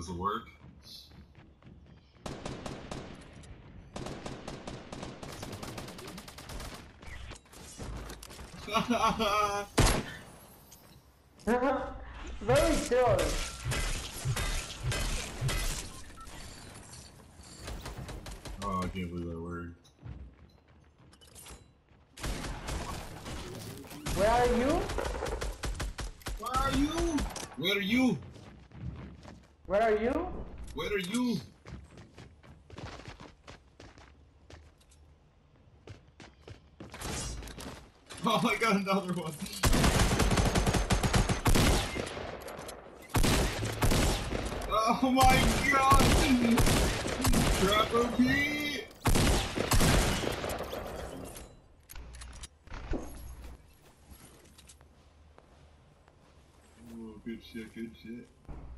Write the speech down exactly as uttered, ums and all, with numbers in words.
Does it work? Very sure. Oh, I can't believe that word. Where are you? Where are you? Where are you? Where are you? Where are you? Oh, I got another one. Oh my god! Trapper Pete! Oh, good shit, good shit.